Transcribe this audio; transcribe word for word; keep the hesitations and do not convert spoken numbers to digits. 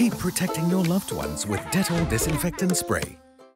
Keep protecting your loved ones with Dettol Disinfectant Spray.